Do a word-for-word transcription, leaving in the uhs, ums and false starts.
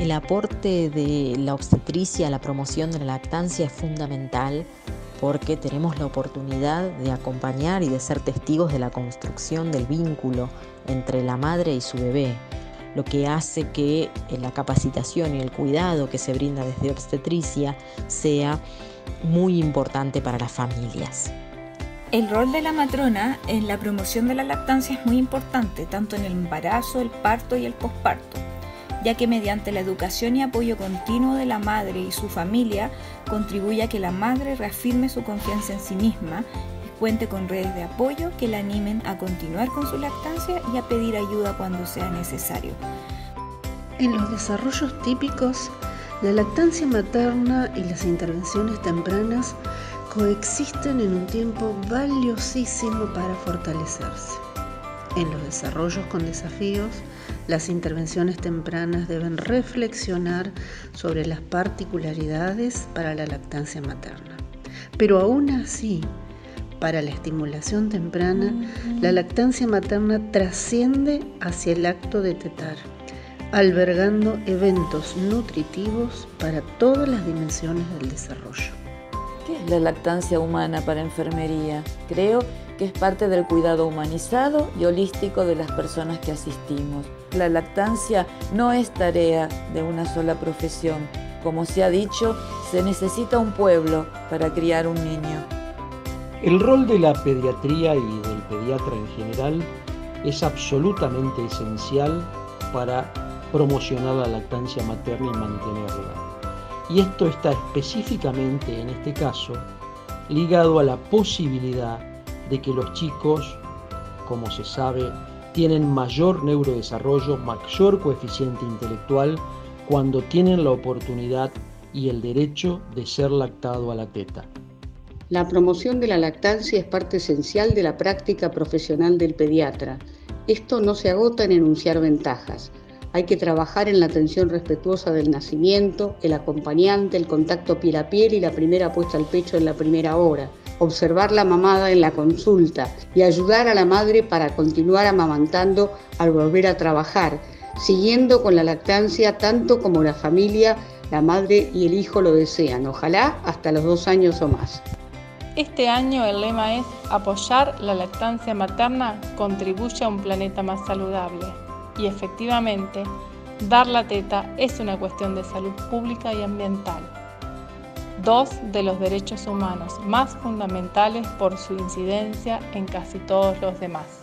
El aporte de la obstetricia a la promoción de la lactancia es fundamental porque tenemos la oportunidad de acompañar y de ser testigos de la construcción del vínculo entre la madre y su bebé, lo que hace que la capacitación y el cuidado que se brinda desde obstetricia sea muy importante para las familias. El rol de la matrona en la promoción de la lactancia es muy importante, tanto en el embarazo, el parto y el posparto, ya que mediante la educación y apoyo continuo de la madre y su familia contribuye a que la madre reafirme su confianza en sí misma y cuente con redes de apoyo que la animen a continuar con su lactancia y a pedir ayuda cuando sea necesario. En los desarrollos típicos, la lactancia materna y las intervenciones tempranas coexisten en un tiempo valiosísimo para fortalecerse. En los desarrollos con desafíos, las intervenciones tempranas deben reflexionar sobre las particularidades para la lactancia materna. Pero aún así, para la estimulación temprana, la lactancia materna trasciende hacia el acto de tetar, albergando eventos nutritivos para todas las dimensiones del desarrollo. ¿Qué es la lactancia humana para enfermería? Creo que es parte del cuidado humanizado y holístico de las personas que asistimos. La lactancia no es tarea de una sola profesión. Como se ha dicho, se necesita un pueblo para criar un niño. El rol de la pediatría y del pediatra en general es absolutamente esencial para promocionar la lactancia materna y mantenerla. Y esto está específicamente, en este caso, ligado a la posibilidad de que los chicos, como se sabe, tienen mayor neurodesarrollo, mayor coeficiente intelectual cuando tienen la oportunidad y el derecho de ser lactado a la teta. La promoción de la lactancia es parte esencial de la práctica profesional del pediatra. Esto no se agota en enunciar ventajas. Hay que trabajar en la atención respetuosa del nacimiento, el acompañante, el contacto piel a piel y la primera puesta al pecho en la primera hora, observar la mamada en la consulta y ayudar a la madre para continuar amamantando al volver a trabajar, siguiendo con la lactancia tanto como la familia, la madre y el hijo lo desean, ojalá hasta los dos años o más. Este año el lema es apoyar la lactancia materna contribuye a un planeta más saludable. Y efectivamente, dar la teta es una cuestión de salud pública y ambiental. Dos de los derechos humanos más fundamentales por su incidencia en casi todos los demás.